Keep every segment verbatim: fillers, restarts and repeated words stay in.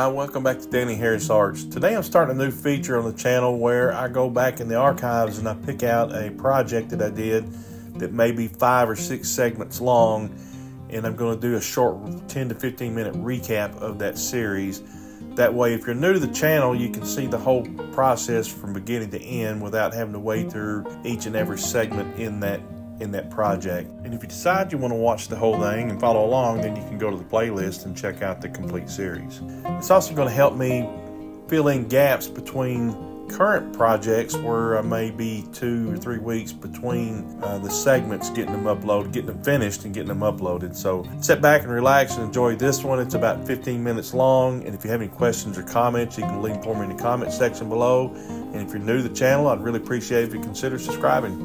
welcome back to Danny Harris Arts. Today I'm starting a new feature on the channel where I go back in the archives and I pick out a project that I did that may be five or six segments long, and I'm going to do a short ten to fifteen minute recap of that series. That way, if you're new to the channel, you can see the whole process from beginning to end without having to wade through each and every segment in that in that project. And if you decide you want to watch the whole thing and follow along, then you can go to the playlist and check out the complete series. It's also going to help me fill in gaps between current projects where I may be two or three weeks between uh, the segments, getting them uploaded, getting them finished and getting them uploaded. So sit back and relax and enjoy this one. It's about fifteen minutes long, and if you have any questions or comments, you can leave them for me in the comment section below. And if you're new to the channel, I'd really appreciate it if you consider subscribing.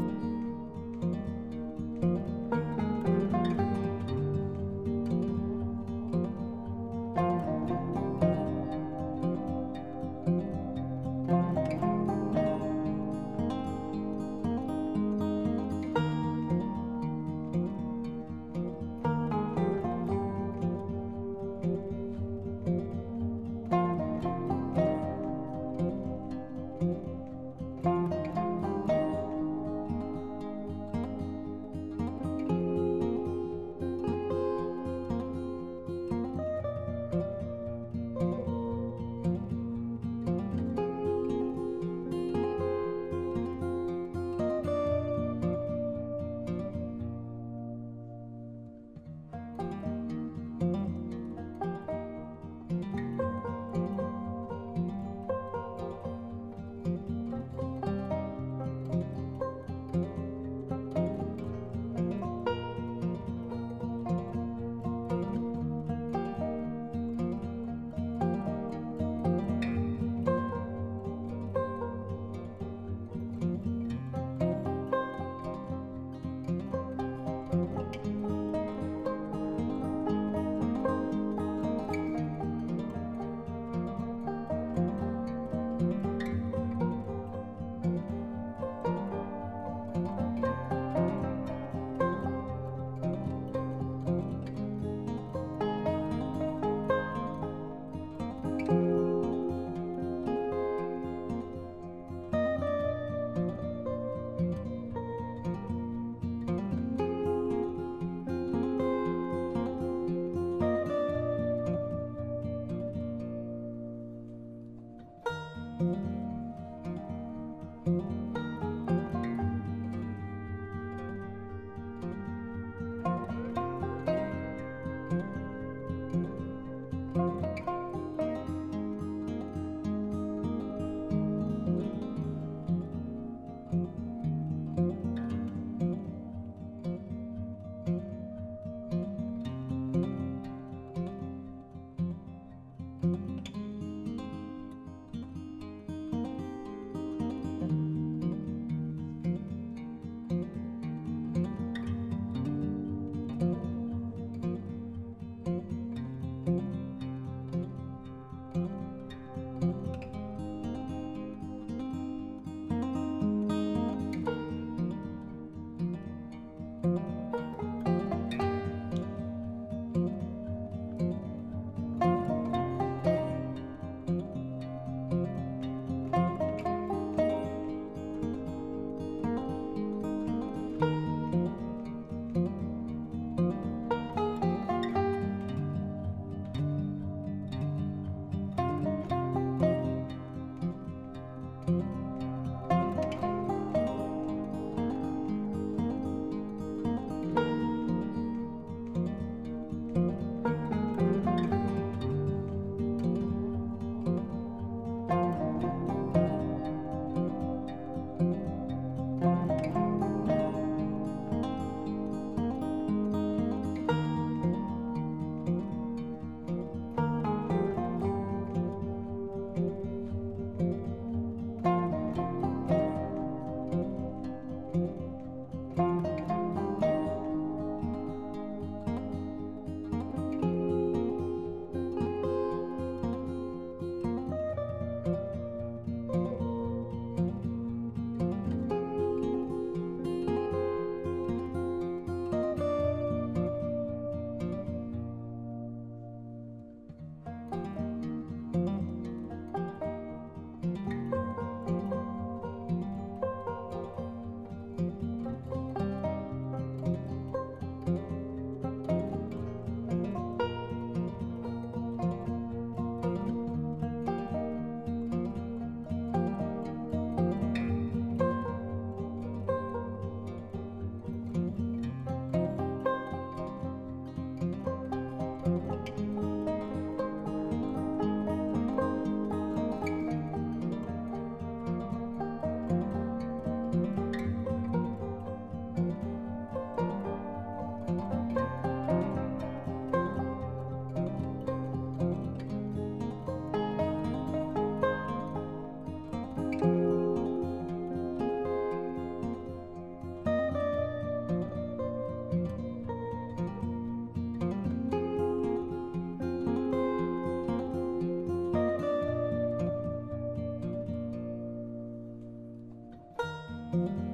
you.